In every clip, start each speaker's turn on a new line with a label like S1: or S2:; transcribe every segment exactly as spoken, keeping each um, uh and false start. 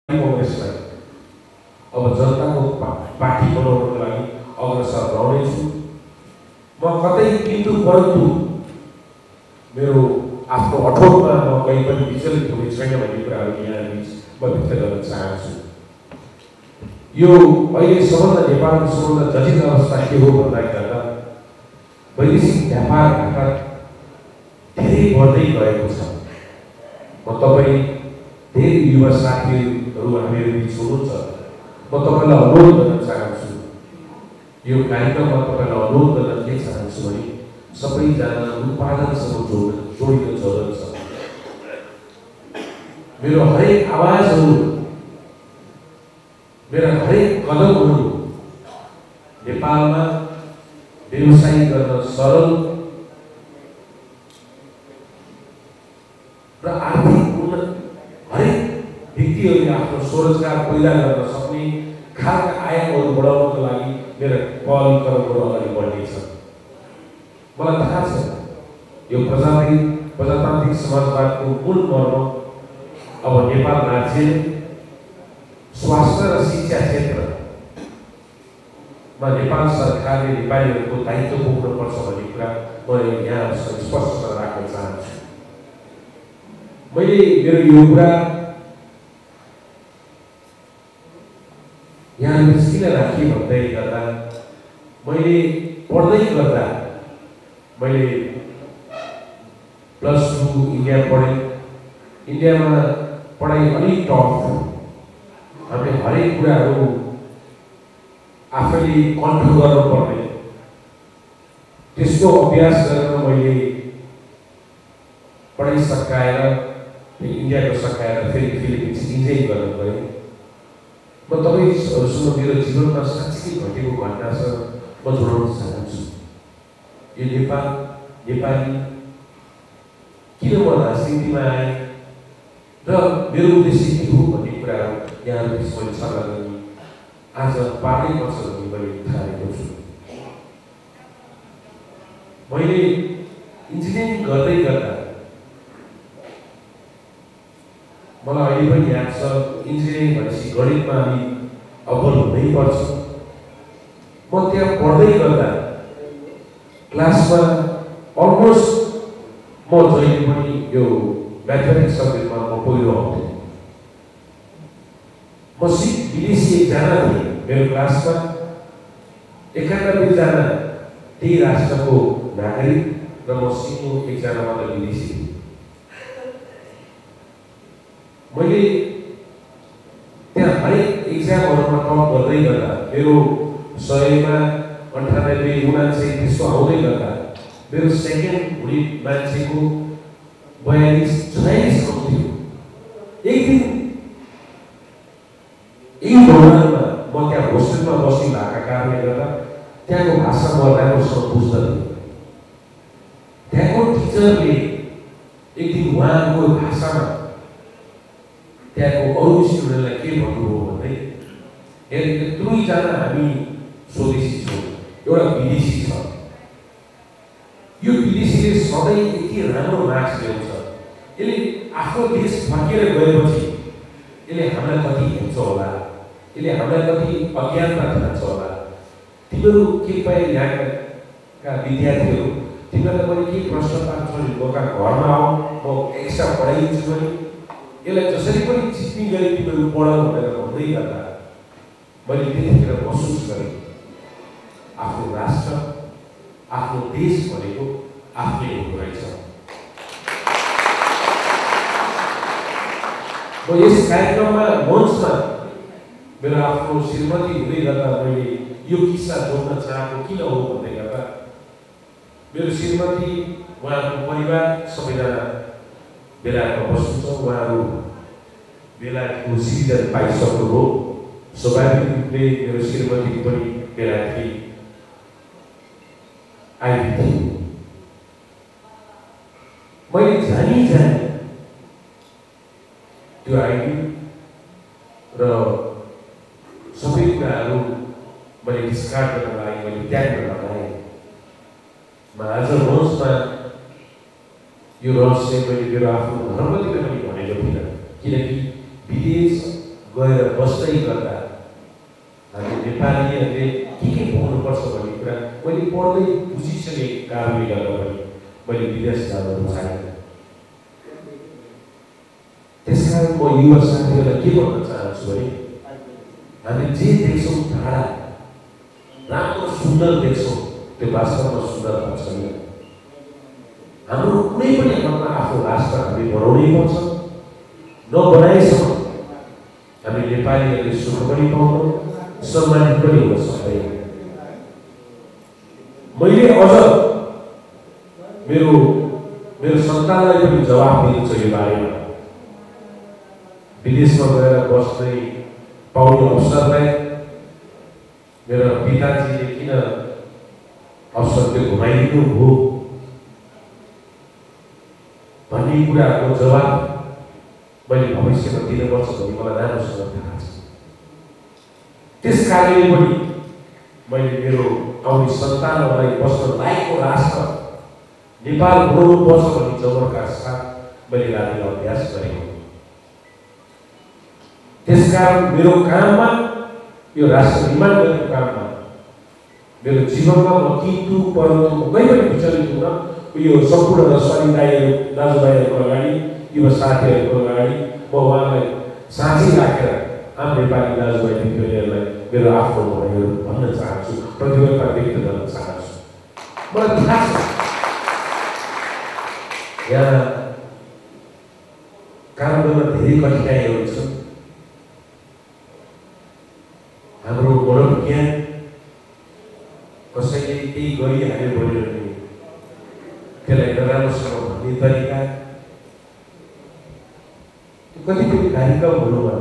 S1: कांग्रेसलाई अब जनताको पार्टी बनाउनको लागि अग्रसर रहनेछु। म कतै किन्तु परन्तु मेरो आफ्नो अठोटमा म कहीँ पनि विचलित हुने छैन भन्ने कुराहरू यहाँ बिच म व्यक्त गर्न चाहन्छु। यो अहिले सबभन्दा नेपालको सबभन्दा जटिल अवस्था के हो भन्दाखेरि वैदेशिक व्यापार घाटा धेरै बढ्दै गएको छ। म तपाईँ धेरै युवा साथीहरू हामीहरू बिच हुनुहुन्छ, म तपाईँलाई अनुरोध गर्न चाहन्छु, यो कार्यक्रममा तपाईँलाई अनुरोध गर्न के चाहन्छु भने सबैजना उत्पादनसँग जोड जोडिन जरुरत छ। मेरो हरेक आवाजहरू, मेरा हरेक कदमहरू नेपालमा व्यवसाय गर्न सरल र आर्थिक उन्नत हरेक व्यक्तिहरूले आफ्नो स्वरोजगार पैदा गर्न सक्ने खालका आयामहरू बढाउनको लागि मेरो पहल कदमहरू अगाडि बढ्नेछ। मलाई थाहा छ यो प्रजातान्त्रिक प्रजातान्त्रिक समाजवादको मूल मर्म अब नेपाल राज्य स्वास्थ्य र शिक्षा क्षेत्रमा नेपाल सरकारले नेपालीहरूको दायित्व बोक्नुपर्छ भन्ने कुरा म यहाँ स्पष्ट राख्न चाहन्छु। मैले मेरो यो कुरा यहाँ किन राखेँ भन्दै गर्दा मैले पढ्दै गर्दा मैले प्लस टू इन्डिया पढेँ। इन्डियामा पढाइ अलिक टफ, हामीले हरेक कुराहरू आफैले कन्ट्रोल गर्नुपर्ने, त्यसको अभ्यास गरेर मैले पढाइ सकाएर इन्डियाको सकाएर फेरि फिलिपिन्स इन्जोय गर्न गएँ। म तपाईँहरूसँग मेरो जीवनमा साँच्चै घटेको घटनासँग म जोडाउन चाहन्छु। यो नेपाल नेपाली किन म राजनीतिमा आएँ र मेरो उद्देश्य के हो भन्ने कुराहरू यहाँहरू बिच मैले सल्लाह गर्ने आज पार्नै पर्छ भन्ने मैले ठानेको छु। मैले इन्जिनियरिङ गर्दै गर्दा मलाई अहिले पनि याद छ, इन्जिनियरिङ भनेपछि गणितमा हामी अब्बल हुनैपर्छ। म त्यहाँ पढ्दै गर्दा क्लासमा अलमोस्ट म जहिले पनि यो म्याथमेटिक्स सब्जेक्टमा म पहिलो आउँथेँ। म सिट विदेशी एकजना थिएँ मेरो क्लासमा, एकानब्बेजना त्यही राष्ट्रको नागरिक र म सिङ्गो एकजना मात्र विदेशी थिएँ। मैले त्यहाँ हरेक इक्जामहरूमा टप गर्दै गर्दा मेरो सयमा अन्ठानब्बे उनान्सय त्यस्तो आउँदै गर्दा मेरो सेकेन्ड हुने मान्छेको बयालिस छयालिस आउँथ्यो। एक दिन यही दौरानमा म त्यहाँ होस्टेलमा बस्ने भएका कारणले गर्दा त्यहाँको भाषा म राम्रोसँग बुझ्दथेँ। त्यहाँको टिचरले एक दिन उहाँको भाषामा त्यहाँको अरू स्टुडेन्टलाई के भन्नुभयो भन्दै, हेर यत्रोजना हामी स्वदेशी छौँ, एउटा विदेशी छ, यो विदेशीले सधैँ यति राम्रो मार्क्स ल्याउँछ, यसले आफ्नो देश फर्केर गएपछि यसले हामीलाई कति हेर्छ होला, यसले हामीलाई कति अज्ञानता खान्छ होला। तिमीहरू कृपया यहाँका विद्यार्थीहरू, तिमीहरूलाई मैले के प्रश्न पार्छु भने मका घरमा आऊ, म एक्स्ट्रा पढाइदिन्छु भने यसलाई जसरी पनि चिप्नी गरी तिमीहरू पढ भनेर भन्दै गर्दा मैले त्यतिखेर महसुस गरेँ आफ्नो राष्ट्र आफ्नो देश भनेको आफ्नै हुँदो रहेछ। म यस कार्यक्रममा मञ्चमा मेरो आफ्नो श्रीमती हुँदै गर्दा मैले यो किस्सा जोड्न चाहेको किन हो भन्दै गर्दा मेरो श्रीमती उहाँको परिवार सबैजना बेलायतमा बस्नुहुन्छ। उहाँहरू बेलायतको सिटिजन पाइसक्नु हो, स्वाभाविक रूपले मेरो श्रीमती पनि बेलायतकी आइडी थिए। मैले जानी जानी त्यो आइडी र सबै कुराहरू मैले डिस्कार्ड गर्न लागेँ, मैले त्याग गर्न लगाएँ। म आज मञ्चमा यो रहस्य मैले मेरो आफ्नो धर्मतिर पनि भनेको थिइनँ, किनकि विदेश गएर बस्दै गर्दा हामी नेपालीहरूले के के पाउनुपर्छ भन्ने कुरा मैले पढ्दै बुझिसकेको कारणले गर्दा पनि मैले विदेश जान रुचाएन। त्यसकारण म युवा साथीहरूलाई के भन्न चाहन्छु भने हामी जे देख्छौँ टाढा राम्रो सुन्दर देख्छौँ त्यो वास्तवमा सुन्दरता छैन। हाम्रो कुनै पनि ठाउँमा आफ्नो राष्ट्र हामी बनाउनै पर्छ। नबनाएसम्म हामी नेपालीहरूले सुख पनि पाउँदैनौँ, सम्मानित पनि हुन सक्दैन। मैले अझ मेरो मेरो सन्तानलाई पनि जवाफ दिन्छु यो बारेमा। विदेशमा गएर बस्ने पाउने अवसरलाई मेरा पिताजीले किन अवसर त्यो घुमाइदिनु हो भन्ने कुराको जवाब मैले भविष्यमा दिनुपर्छ भन्ने मलाई राम्रोसँग थाहा छ। त्यस कारणले पनि मैले मेरो आउने सन्तानहरूलाई बस्न लायकको राष्ट्र नेपाल बनाउनुपर्छ भन्ने जमरका साथ मैले लागि अभ्यास गरेको। त्यसकारण मेरो काममा यो राष्ट्र निर्माण गर्ने काममा मेरो जीवनमा म किन्तु परन्तु कहीँ पनि विचलित हुन यो सम्पूर्ण रसवाली दाइहरू दाजुभाइहरूको अगाडि युवा साथीहरूको अगाडि म उहाँलाई साँच्चै राखेर आम नेपाली दाजुभाइ दिदीबहिनीहरूलाई मेरो आफ्नो भनाइहरू भन्न चाहन्छु, प्रतिबद्धता व्यक्त गर्न चाहन्छु। मलाई थाहा छ यहाँ काम गर्न धेरै कठिनाइहरू छन्। हाम्रो मनोविज्ञान कसैले केही गरिहाल्यो भने त्यसलाई नराम्रोसँग भन्ने तरिका कतिपय कार्यक्रमहरूमा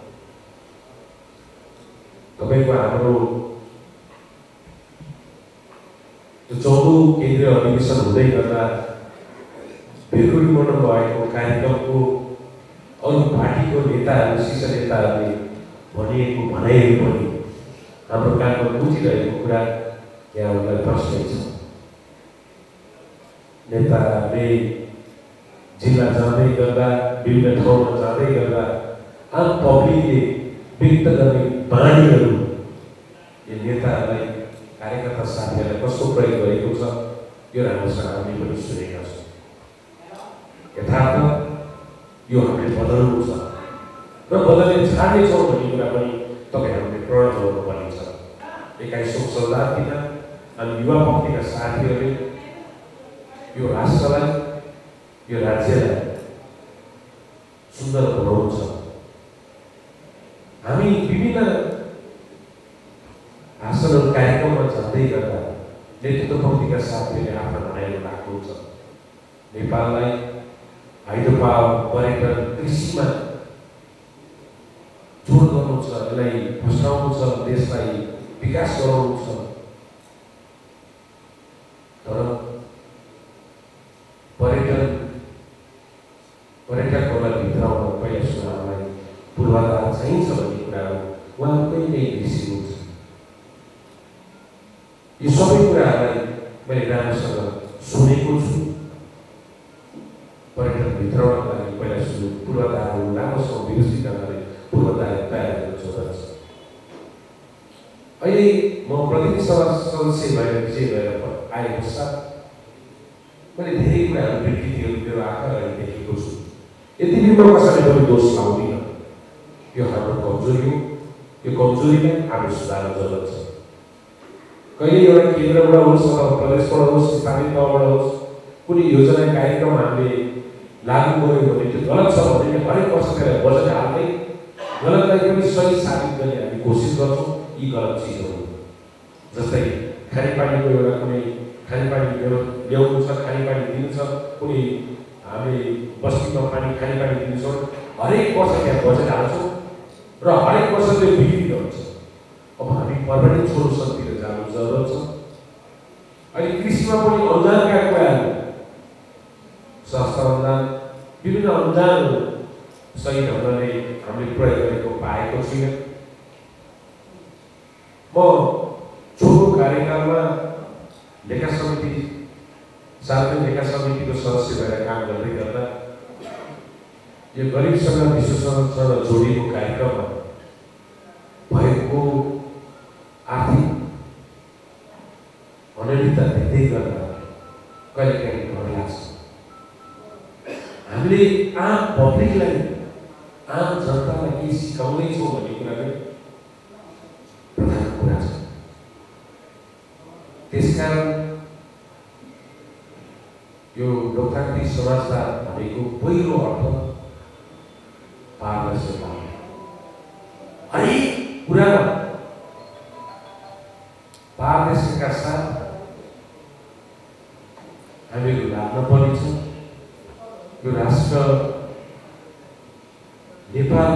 S1: तपाईँको हाम्रो त्यो चौधौँ केन्द्रीय अधिवेशन हुँदै गर्दा भिरकुडी मनाउनु भएको कार्यक्रमको अरू पार्टीको नेताहरू शीर्ष नेताहरूले भनिएको भनाइहरू पनि हाम्रो काममा बुझिरहेको कुरा यहाँ उनलाई प्रश्न छ। नेताहरूले जिल्ला जाँदै गर्दा विभिन्न ठाउँमा जाँदै गर्दा आम पब्लिकले व्यक्त गर्ने बाणीहरू यो नेताहरूलाई कार्यकर्ता साथीहरूलाई कस्तो प्रयोग गरेको छ यो राम्रोसँग हामीले पनि सुनेका छौँ। यथार्थ यो हामीले बदल्नु छ र बदल्ने छाड्नेछौँ भन्ने कुरा पनि तपाईँहरूले प्रण गर्नुपर्ने छ। एक्काइसौँ शताब्दीमा हामी युवा पक्तिका साथीहरूले यो राष्ट्रलाई यो राज्यलाई सुन्दर बनाउनु छ। हामी विभिन्न भाषणहरू कार्यक्रममा जाँदै गर्दा नेतृत्व पक्तिका साथीहरूले आफ्नो भनाइहरू राख्नुहुन्छ। नेपाललाई हाइड्रोपावर, पर्यटन, कृषिमा जोड गर्नु छ, यसलाई फस्टाउनु छ, देशलाई विकास गराउनु छ। तर पर्यटन पर्यटकहरूलाई भित्राउन पहिला सुनाहरूलाई पूर्वाधार चाहिन्छ भन्ने कुराहरू उहाँहरू कहीँ कहीँ बिर्सिनुहुन्छ। यी सबै कुराहरूलाई मैले राम्रोसँग सुनेको छु। पर्यटन भित्राउनका लागि पहिला सुरु पूर्वाधारहरू राम्रोसँग विकसित गर्नले पूर्वाधार तयार गर्न जरुरत छ। अहिले म प्रतिनिधि सभा सदस्य भएर विजय भएर आएको साथ मैले धेरै कुराहरू विकृतिहरू मेरो आँखा अगाडि देखेको छु। यति पनि म कसैले पनि दोष लाउँदिनँ। यो हाम्रो कमजोरी हो। यो कमजोरीलाई हामी सुधार्न जरुरत छ। कहिले एउटा केन्द्रबाट होस् अथवा प्रदेशबाट होस्, स्थानीय तहबाट होस्, कुनै योजना कार्यक्रम हामीले लागू गर्यो भने त्यो गलत छ भने हरेक वर्ष त्यसलाई बजेट हाल्दै गलतलाई पनि सही साबित गर्ने हामी कोसिस गर्छौँ। यी गलत चिजहरू जस्तै खानेपानीको एउटा कुनै खानेपानी ल्याउनु छ, खानेपानी दिनु छ, कुनै हामीले बस्तीमा पानी खानेपानी दिनु छ, हरेक वर्ष त्यहाँ बजेट हाल्छौँ र हरेक वर्ष त्यो बिक्री हुन्छ। अब हामी पर्मानेन्ट सोल्युसनतिर जानु जरुरत छ। अहिले कृषिमा पनि अनुदानका कुराहरू, स्वास्थ्य अनुदान, विभिन्न अनुदानहरू सही ढङ्गले हामीले प्रयोग गरेको पाएको छुइनँ। म छोटो कार्यकालमा लेखा समिति सार्वजनिक लेखा समितिको सदस्य भएर काम गर्दै गर्दा यो गरिबसँग विश्वसँग जोडिएको कार्यक्रममा पब्लिकलाई आम जनतालाई केही सिकाउँदैछौँ भन्ने कुरा नै प्रधान कुरा छ। त्यसकारण यो लोकतान्त्रिक समाजवाद भनेको पहिलो अर्थ पारदर्शिता हो। हरेक कुरामा पारदर्शिताका साथ हामीहरू लाग्न पर्नेछ। यो राष्ट्र नेपाल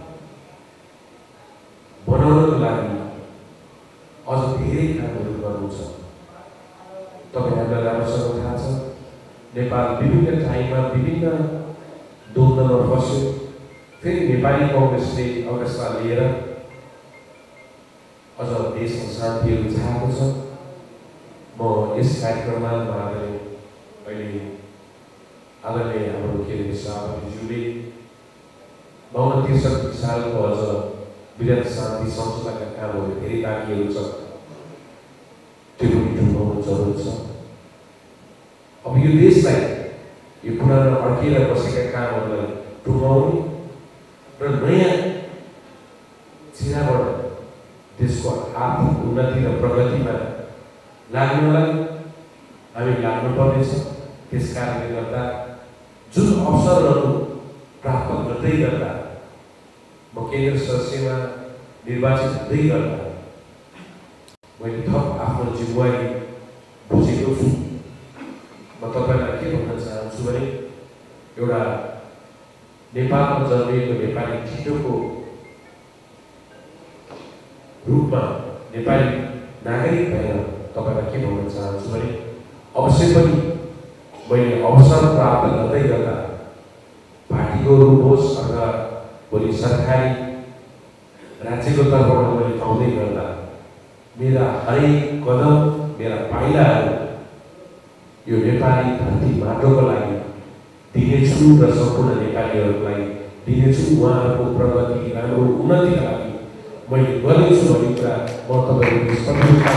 S1: बनाउनको लागि अझ धेरै कामहरू गर्नु छ। तपाईँहरूलाई राम्रोसँग थाहा छ, नेपाल विभिन्न ठाउँमा विभिन्न द्वन्द्वमा फस्यो। फेरि नेपाली कांग्रेसले अवस्था लिएर अझ देशमा शान्तिहरू चाहेको छ। म यस कार्यक्रममा उहाँले अहिले आदरणीय हाम्रो के अरे सभापतिज्यूले बाउन्न त्रिसठी सालको अझ विराट शान्ति संस्थाका कामहरू धेरै बाँकीहरू छ, त्यो पनि ढुङ्गाउनु जरुरी छ। अब यो देशलाई यो पुरानो अड्किएर बसेका कामहरूलाई ढुङ्गाउने र नयाँ सिराबाट देशको आर्थिक उन्नति र प्रगतिमा लाग्नलाई हामी लाग्नुपर्नेछ। त्यस कारणले गर्दा जुन अवसरहरू प्राप्त गर्दै गर्दा म केन्द्र सदस्यमा निर्वाचित हुँदै गर्दा मैले थप आफ्नो जिम्मेवारी बुझेको छु। म तपाईँलाई के भन्न चाहन्छु भने एउटा नेपालमा जन्मिएको नेपाली छिटोको रूपमा नेपाली नागरिक भएर तपाईँलाई के भन्न चाहन्छु भने अवश्य पनि मैले अवसर प्राप्त गर्दै गर्दा पार्टीको रूप होस् अथवा भोलि सरकारी राज्यको तर्फबाट मैले पाउँदै गर्दा मेरा हरेक कदम मेरा पाइलाहरू यो नेपाली धरती माटोको लागि दिनेछु र सम्पूर्ण नेपालीहरूलाई दिनेछु। उहाँहरूको प्रगति राम्रो उन्नतिका लागि मैले गर्नेछु भन्ने कुरा म तपाईँहरूको